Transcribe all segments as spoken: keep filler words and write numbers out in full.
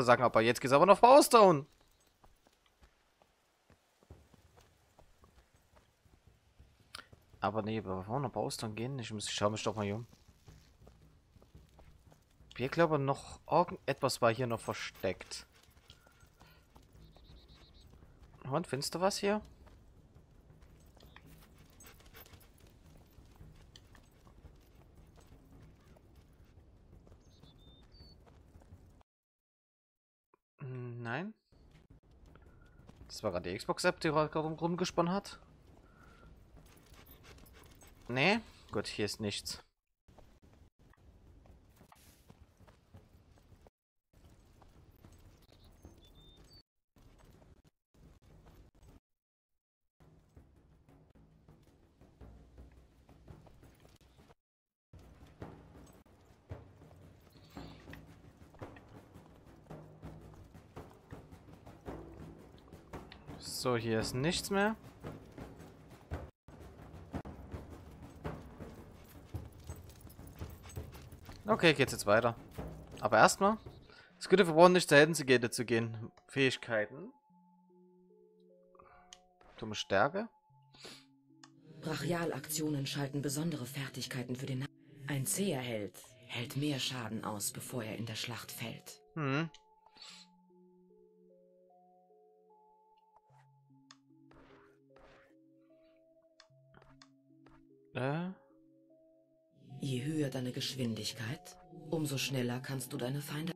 mal sagen, aber jetzt geht's aber noch auf Bowstone. Aber nee, bevor wir nach Bowstone gehen, ich muss, ich schau mich doch mal hier um. Wir glauben noch, irgendetwas war hier noch versteckt. Und, findest du was hier? Nein. Das war gerade die Xbox-App, die gerade rumgesponnen hat. Nee. Gut, hier ist nichts. So, hier ist nichts mehr. Okay, geht's jetzt weiter. Aber erstmal. Es könnte verbrauchen, nicht zur Heldensegete zu gehen. Fähigkeiten. Dumme Stärke. Brachialaktionen schalten besondere Fertigkeiten für den... Ein zäher Held hält mehr Schaden aus, bevor er in der Schlacht fällt. Hm. Äh. Je höher deine Geschwindigkeit, umso schneller kannst du deine Feinde...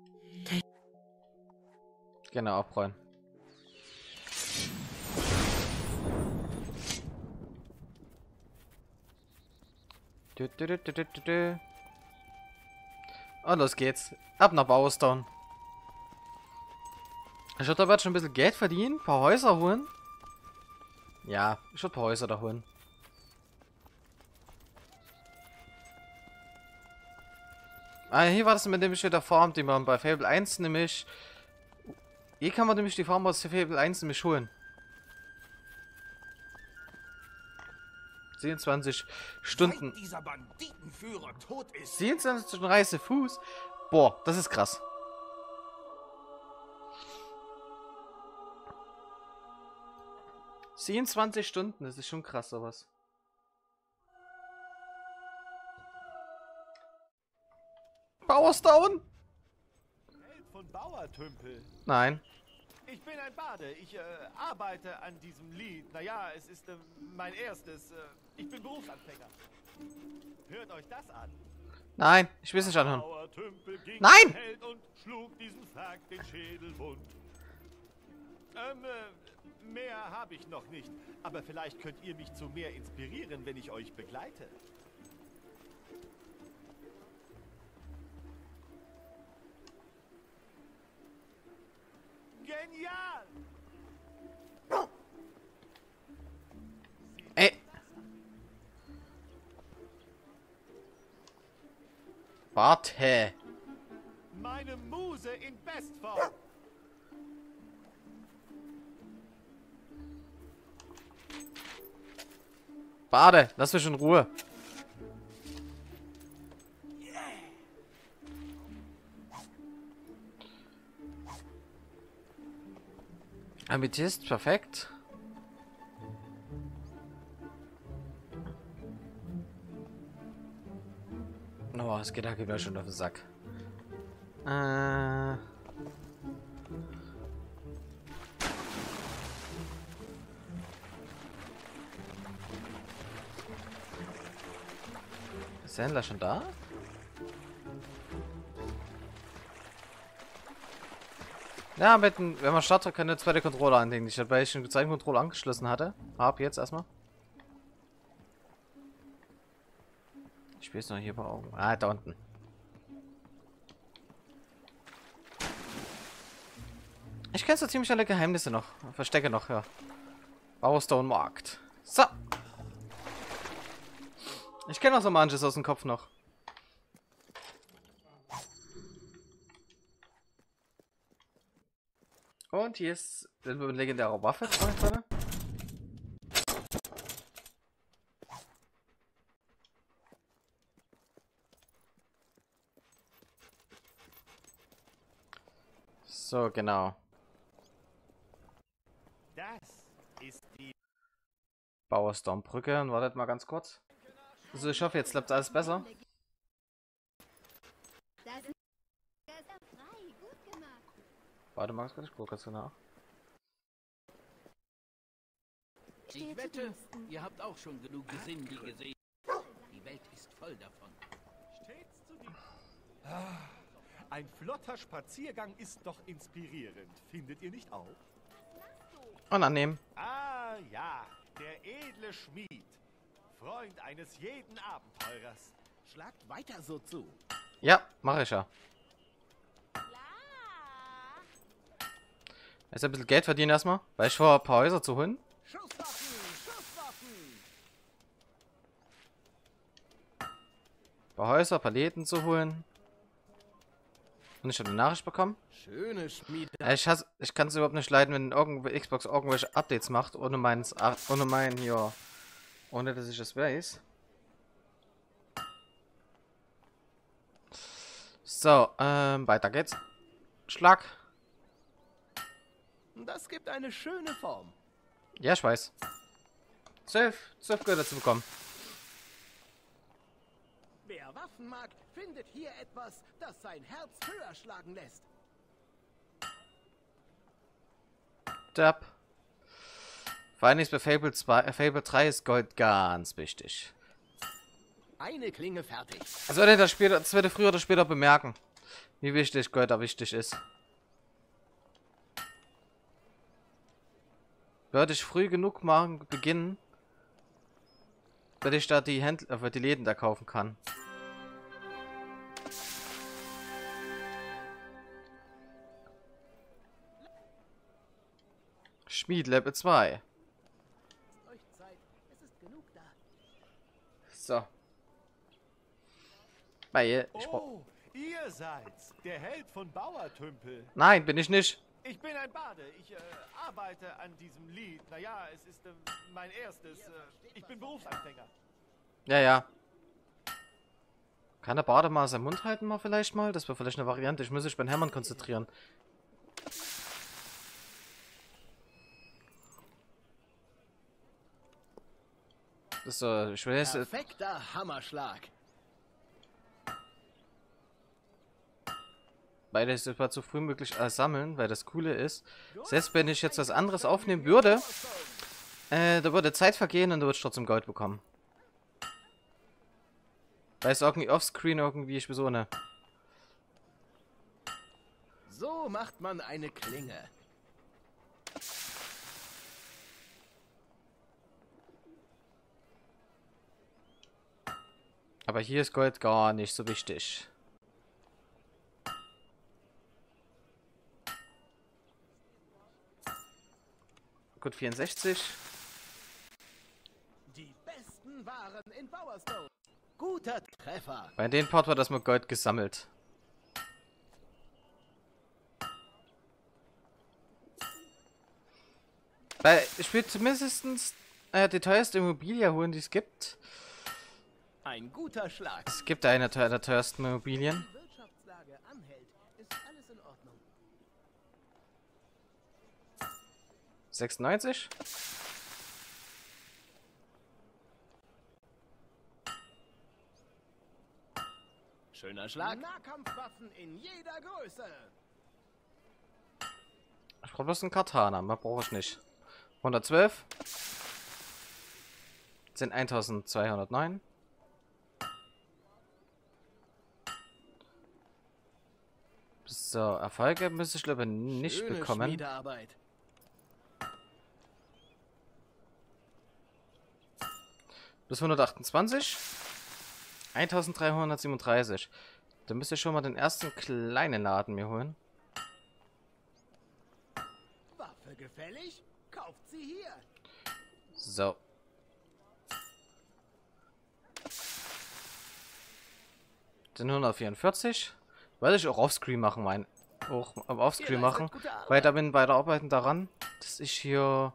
Genau, abräumen. Du, du, du, du, du, du. Und los geht's. Ab nach Bowstone. Ich würde aber schon ein bisschen Geld verdienen. Ein paar Häuser holen. Ja, ich würde ein paar Häuser da holen. Ah, hier war das mit dem der Farm, die man bei Fable eins nämlich... Hier kann man nämlich die Farm aus der Fable eins nämlich holen. siebenundzwanzig Stunden. Dieser Banditenführer tot ist. siebenundzwanzig Stunden Reise Fuß. Boah, das ist krass. siebenundzwanzig Stunden, das ist schon krass sowas. Bowstone? Held von Bauertümpel. Nein. Ich bin ein Bade. Ich äh, arbeite an diesem Lied. Naja, es ist äh, mein erstes. Äh, ich bin Berufsanfänger. Hört euch das an. Nein, ich will es nicht anhören. Bauertümpel ging Nein! Held und schlug diesem Sack den Schädel wund. Ähm, äh, mehr habe ich noch nicht. Aber vielleicht könnt ihr mich zu mehr inspirieren, wenn ich euch begleite. Genial! Ey. Warte. Meine Muse in Bestform. Bade, lass mich in Ruhe. Amethyst, perfekt. Oh, es geht da geht mir schon auf den Sack. Äh. Ist der Händler schon da? Ja, mit dem, wenn man startet, kann der zweite Controller anlegen. Ich habe, weil ich den zweiten Controller angeschlossen hatte. Hab jetzt erstmal. Ich spiele es noch hier bei Augen. Ah, da unten. Ich kenne so ziemlich alle Geheimnisse noch. Verstecke noch, ja. Bowstone Markt. So. Ich kenne auch so manches aus dem Kopf noch. Und hier ist eine legendäre Waffe, Freunde. So, genau. Das ist die... Bauersdornbrücke. Und wartet mal ganz kurz. Also ich hoffe, jetzt klappt alles besser. Warte mal, ich gucke kurz nach. Ich wette, ihr habt auch schon genug Gesindel gesehen. Die Welt ist voll davon. Stets zu dir. Ah, ein flotter Spaziergang ist doch inspirierend. Findet ihr nicht auch? Und annehmen. Ah ja, der edle Schmied. Freund eines jeden Abenteurers. Schlagt weiter so zu. Ja, mache ich ja. Jetzt ein bisschen Geld verdienen erstmal, weil ich vor ein paar Häuser zu holen. Schusswaffen, Schusswaffen. Ein paar Häuser, ein paar Läden zu holen. Und ich habe eine Nachricht bekommen. Schöne Schmiede. Äh, Ich, hasse- ich kann es überhaupt nicht leiden, wenn irgendw Xbox irgendwelche Updates macht, ohne meins, ach, ohne mein hier, ohne dass ich es weiß. So, ähm, weiter geht's. Schlag. Das gibt eine schöne Form. Ja, ich weiß. Zwölf, zwölf Götter zu bekommen. Wer Waffen mag, findet hier etwas, das sein Herz höher schlagen lässt. Dab. Vor allem ist bei Fable zwei, äh, Fable drei ist Gold ganz wichtig. Eine Klinge fertig. Also werdet ihr später, das werdet ihr früher oder später bemerken, wie wichtig Gold da wichtig ist. Würde ich früh genug machen, beginnen, werde ich da die Händler, äh, die Läden da kaufen kann. Schmied Level zwei. Euch Zeit, es ist genug da. So. Weil ich brauch... Oh, ihr seid's. Der Held von Bauertümpel. Nein, bin ich nicht. Ich bin ein Bade. Ich äh, arbeite an diesem Lied. Naja, es ist äh, mein erstes. Äh, ich bin Berufsanfänger. Ja, ja. Kann der Bade mal seinen Mund halten mal vielleicht mal? Das wäre vielleicht eine Variante. Ich muss mich beim Hämmern konzentrieren. Das ist so, ich weiß, äh, Perfekter Hammerschlag. weil das war so früh möglich alles sammeln, weil das Coole ist, selbst wenn ich jetzt was anderes aufnehmen würde, äh, da würde Zeit vergehen und du würdest trotzdem Gold bekommen. Weil es irgendwie offscreen irgendwie, ich so ne. So macht man eine Klinge. Aber hier ist Gold gar nicht so wichtig. Gut, vierundsechzig. Die besten Waren in Bowerstone. Guter Treffer. Bei dem Part war das mit Gold gesammelt. Weil ich will zumindest äh, die teuerste Immobilie holen, die es gibt. Ein guter Schlag. Es gibt eine teuer, der teuersten Immobilien. Die Wirtschaftslage anhält, ist alles in Ordnung. sechsundneunzig. Schöner Schlag. Nahkampfwaffen in jeder Größe. Ich brauche bloß einen Katana, mehr brauche ich nicht. hundertzwölf. Sind eintausendzweihundertneun. So, Erfolge müsste ich glaube nicht Schöne bekommen. Schmiedearbeit. Bis hundertachtundzwanzig. eintausenddreihundertsiebenunddreißig. Da müsste ich schon mal den ersten kleinen Laden mir holen. Waffe gefällig? Kauft sie hier. So. Den hundertvierundvierzig. Werde ich auch offscreen machen, mein. Auch am Offscreen machen. Weil da bin weiter arbeiten daran, dass ich hier.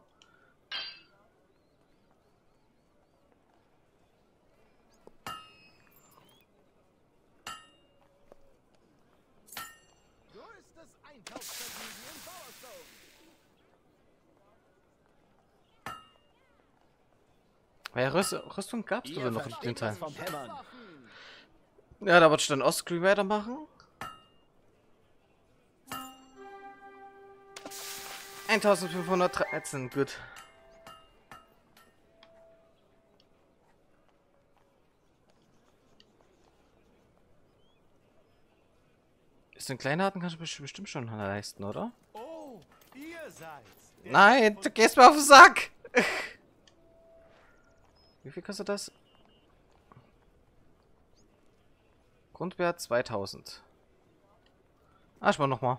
Größtes Einkaufsvergnügen Weil ja, Rüst Rüstung gab's Ihr doch noch in versteht den Teil. was vom Hämmern. Ja, da wollte ich dann Ostscreen weitermachen. eintausendfünfhundertdreizehn, gut. Ist ein Kleinharten kannst du bestimmt schon leisten, oder? Oh, ihr seid's. Der Nein, von- du gehst mir auf den Sack! Wie viel kostet das? Grundwert zweitausend. Ah, ich mach nochmal.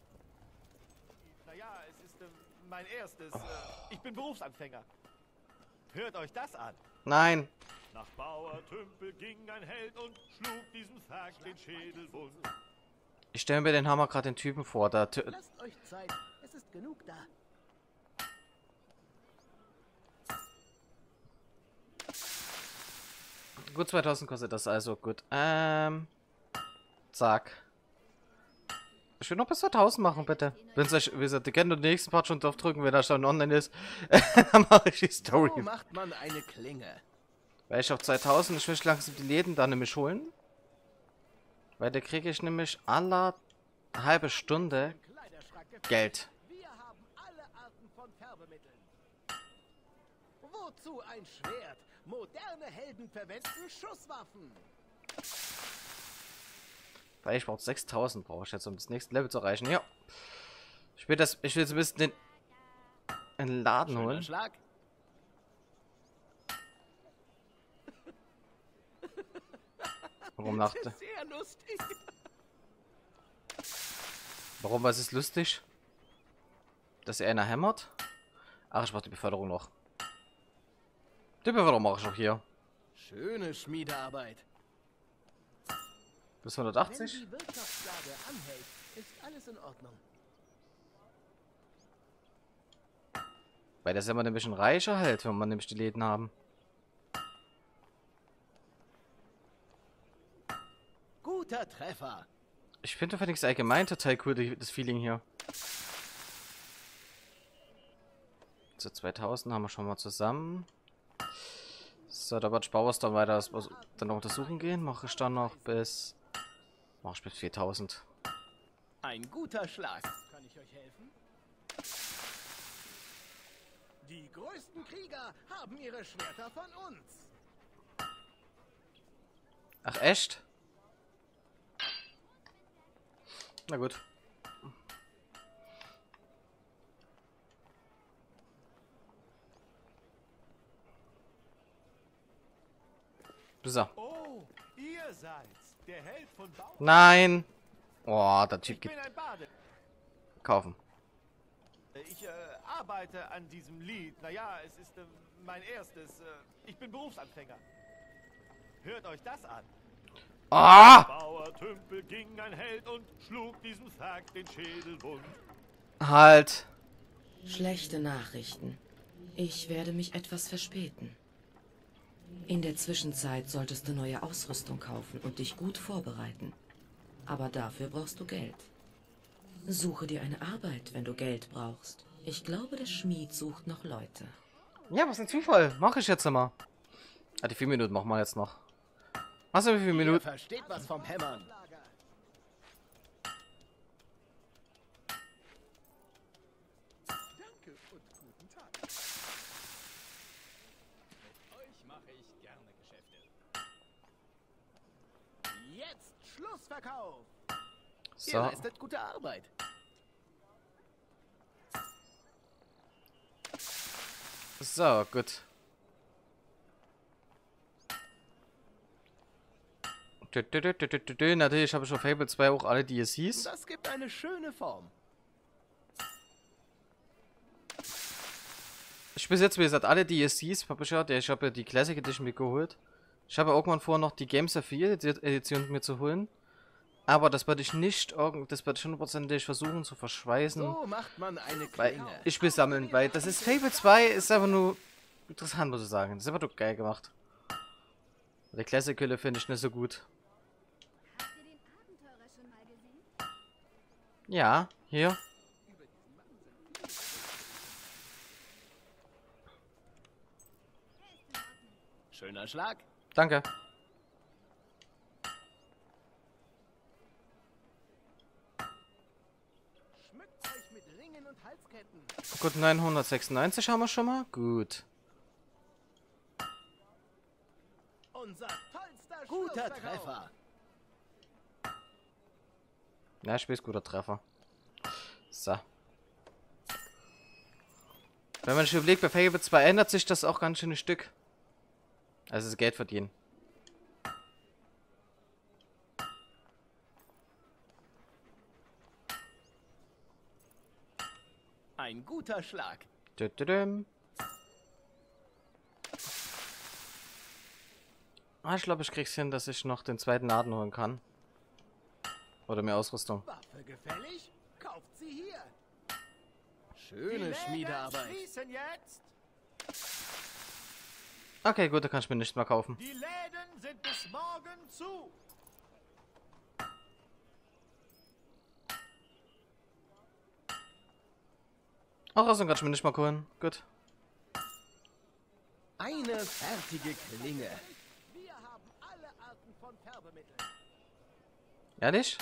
Naja, es ist ähm, mein erstes. Äh, ich bin Berufsanfänger. Hört euch das an. Nein. Nach Bauertümpel ging ein Held und schlug diesem Zwerg den Schädel wund. Ich stelle mir den Hammer gerade den Typen vor. Da tö- Lasst euch Zeit. Es ist genug da. Gut, zweitausend kostet das also. Gut. Ähm. Zack. Ich will noch bis zweitausend machen, bitte. Wenn es euch, wie gesagt, ihr könnt den nächsten Part schon drauf drücken, wenn er schon online ist. Dann mache ich die Story. So macht man eine Klinge. Weil ich auf zweitausend, ich möchte langsam die Läden da nämlich holen. Weil da kriege ich nämlich alle halbe Stunde Kleiderschrank gefällt. Geld. Wir haben alle Arten von Färbemitteln. Wozu ein Schwert? Moderne Helden verwenden Schusswaffen. Weil ich brauche sechstausend, brauche ich jetzt, um das nächste Level zu erreichen. Ja. Ich will das, ich will jetzt ein bisschen den, den Laden Schöner holen. Schlag. Warum lachte? Sehr lustig. Warum, was ist lustig? Dass er einer hämmert? Ach, ich mach die Beförderung noch. Die Beförderung mache ich noch hier. Schöne Schmiedearbeit. Bis Wenn hundertachtzig. die Wirtschaftslage anhält, ist alles in Ordnung. Weil das immer ein bisschen reicher halt, wenn man nämlich die Läden haben. Guter Treffer. Ich finde Phoenix allgemein total cool, die, das Feeling hier. So, zweitausend haben wir schon mal zusammen. So, da wird ich Bauers dann weiter das, dann noch untersuchen gehen. Mache ich dann noch bis... Mache ich bis viertausend. Ein guter Schlag. Kann ich euch helfen? Die größten Krieger haben ihre Schwerter von uns. Ach, echt? Na gut. So. Oh, ihr seid's. Der Held von Bauern. Nein! Oh, der Typ Ich gibt... bin ein Bade. Kaufen. Ich äh, arbeite an diesem Lied. Naja, es ist äh, mein erstes. Äh, ich bin Berufsanfänger. Hört euch das an. Ah! Bauertümpel ging ein Held und schlug diesem Zwerg den Schädel wund. Halt! Schlechte Nachrichten. Ich werde mich etwas verspäten. In der Zwischenzeit solltest du neue Ausrüstung kaufen und dich gut vorbereiten. Aber dafür brauchst du Geld. Suche dir eine Arbeit, wenn du Geld brauchst. Ich glaube, der Schmied sucht noch Leute. Ja, was ein Zufall. Mache ich jetzt immer. Ah, die vier Minuten machen wir jetzt noch. Was haben wir für vier Ihr Minuten? versteht was vom Hämmern. Danke und guten Tag. Mit euch mache ich gerne Geschäfte. Jetzt Schlussverkauf. Ihr So. leistet gute Arbeit. So, gut. Dü, dü, dü, dü, dü, dü, dü. Natürlich habe ich auf Fable zwei auch alle D L Cs. Das gibt eine schöne Form. Ich besitze, wie gesagt, alle D L Cs. Hab ich ja, ich habe ja die Classic Edition mir geholt. Ich habe irgendwann vor, noch die Games of Year Edition mir zu holen. Aber das werde ich nicht irgend, das werde ich hundertprozentig versuchen zu verschweißen. So macht man eine Weil Klinge. ich will sammeln, weil das ist Fable zwei, ist einfach nur interessant, muss ich sagen. Das ist einfach nur geil gemacht. Die Classic-Hülle finde ich nicht so gut. Habt ihr den Abenteurer schon mal gesehen? Ja, hier. Er ist in Ordnung. Schöner Schlag. Danke. Schmückt euch mit Ringen und Halsketten. Gut, neunhundertsechsundneunzig haben wir schon mal. Gut. Unser tollster Guter Schlussverkauf. Treffer. Ja, Spiel ist guter Treffer. So. Wenn man sich überlegt, bei Fable zwei ändert sich das auch ganz schön ein Stück. Also das Geld verdienen. Ein guter Schlag. Düdüdüm. Ah, ich glaube, ich krieg's hin, dass ich noch den zweiten Laden holen kann. Oder mehr Ausrüstung. Waffe gefällig? Kauft sie hier. Schöne Schmiedearbeit. schließen jetzt. Okay, gut, da kann ich mir nichts mehr kaufen. Die Läden sind bis morgen zu. Auch Rüstung kann ich mir nicht mal holen. Gut. Eine fertige Klinge. Wir haben alle Arten von Färbemitteln. Ehrlich?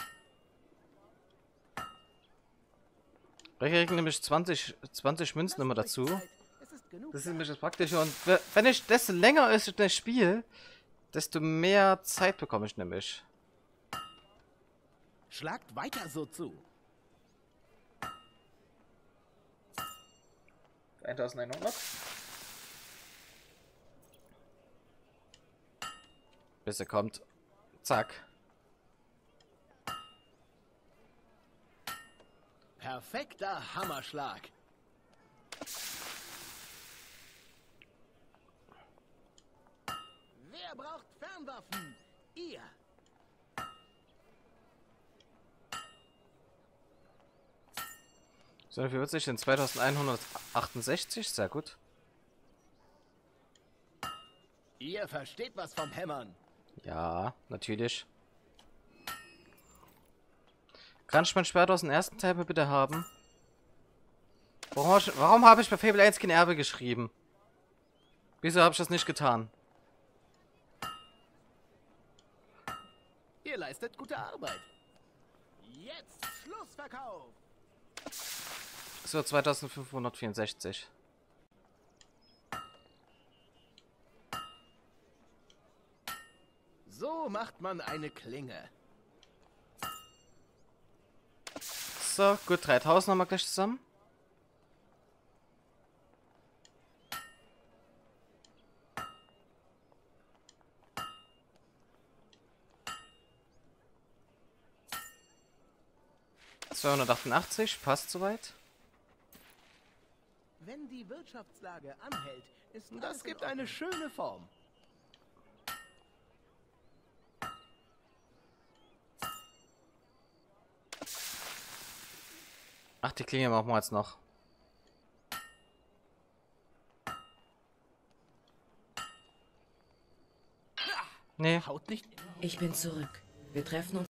Wir kriegen nämlich zwanzig, zwanzig Münzen immer dazu. Es ist genug. Das ist nämlich das Praktische. Und we- wenn ich, desto länger ich das Spiel, desto mehr Zeit bekomme ich nämlich. Schlagt weiter so zu. eintausendeinhundert. Bis er kommt. Zack. Perfekter Hammerschlag. Wer braucht Fernwaffen? Ihr. So, wie wird sich denn zweitausendeinhundertachtundsechzig? Sehr gut. Ihr versteht was vom Hämmern. Ja, natürlich. Kann ich mein Schwert aus dem ersten Teil bitte haben? Warum, hab ich- warum habe ich bei Fable eins kein Erbe geschrieben? Wieso habe ich das nicht getan? Ihr leistet gute Arbeit. Jetzt Schlussverkauf. So, zweitausendfünfhundertvierundsechzig. So macht man eine Klinge. So, gut, dreitausend haben wir gleich zusammen. zweihundertachtundachtzig, passt soweit. Wenn die Wirtschaftslage anhält, ist alles Das in gibt Ordnung. eine schöne Form. Ach, die Klinge machen wir jetzt noch. Nee. Haut nicht. Ich bin zurück. Wir treffen uns